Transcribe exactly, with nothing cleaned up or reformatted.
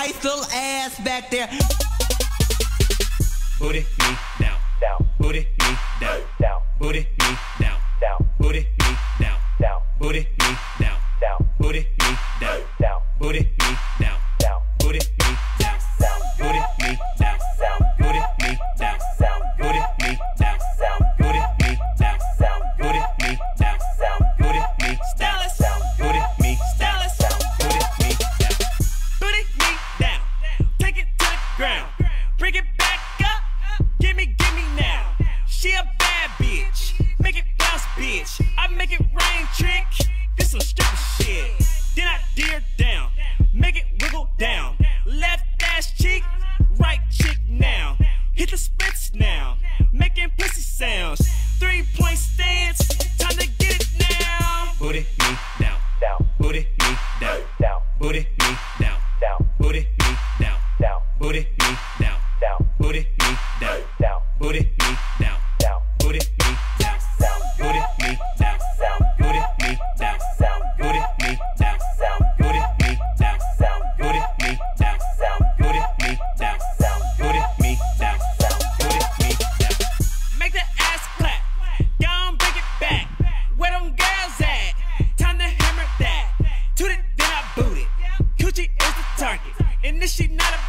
nice little ass back there. Put it me down, down. Put it me down, down. Put it me down, down. Put it me down, down. Put it me down, down. Put it me down, down. Put it me down, down. Put it me down, down. Put it me down, down. Put it me down, down. Put it me down, down. Put it me down, down. Put it me down, down. Put it me Stylish down. Put it me Stylish down. Put it me down. Put it me down. Take it to the ground. Bring it back up. Gimme, gimme now. She a bad bitch. Make it bounce, bitch. I make it rain, trick. This some stripper shit. Then I deer down. Make it wiggle down. Left ass cheek, right cheek now. Hit the splits now. Making pussy sounds. Three point stance. Time to get it now. Put it me down, down. Put it me down, down. Put it me down, down. Put it me down, down. Put it me down, down. Put it me down, down. Put it me down, down. Put it me down, down. Put it me down, down. Put it me down, down. Put it me down, down. Put it me down, down. Put it me down, down. Put it me down, down. Put it me down, down. Put it me down. Make the ass clap. Gone, bring it back. Where them girls at? Time to hammer that. Toot it, then I boot it. Coochie is the target, and this shit not a